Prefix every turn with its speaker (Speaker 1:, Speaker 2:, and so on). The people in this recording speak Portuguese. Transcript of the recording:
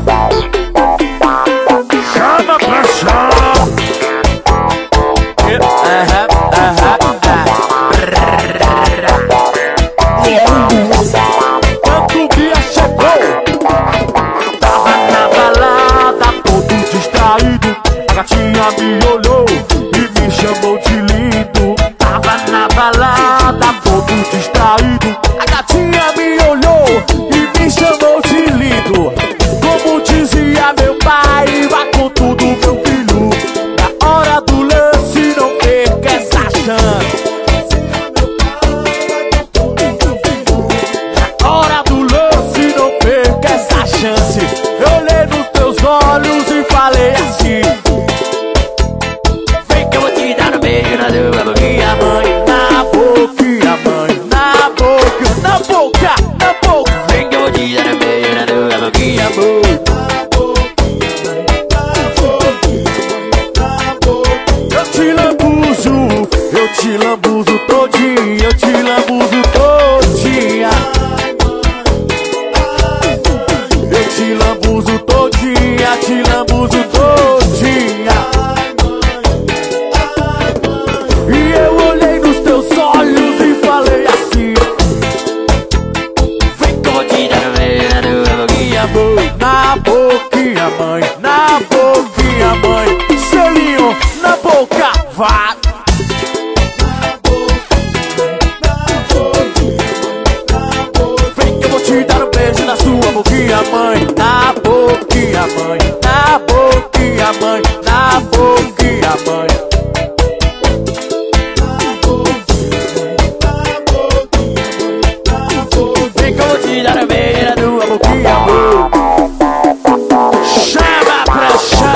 Speaker 1: Chama pra chama. Quando Bia chegou, tava na balada, todo distraído. A gatinha me olhou e me chamou de lindo. Tava na balada, todo distraído. A gatinha me olhou e me chamou de lindo. Como dizia meu pai, vá com tudo, meu filho. Na hora do lance, não perca essa chance. Na hora do lance, não perca essa chance. Eu olhei nos teus olhos e falei assim: vem que eu vou te dar um beijo na tua boquinha, mãe. Na boquinha, mãe. Na boca, na boca, na boca. Vem que eu vou te dar um beijo na tua boquinha, mãe. Eu te lambuzo todinha, eu te lambuzo todinha. Eu te lambuzo todinha, te lambuzo todinha. E eu olhei nos teus olhos e falei assim: vem que eu vou te dar um beijo na tua boquinha, mãe. Na boquinha, mãe. Na boquinha, mãe. Selinho, na boca, vai. Na sua boquinha, mãe, na boquinha, mãe, na boquinha, mãe, na boquinha, mãe. Vem que eu vou te dar a beira na tua boquinha, mãe. Chama pra chama.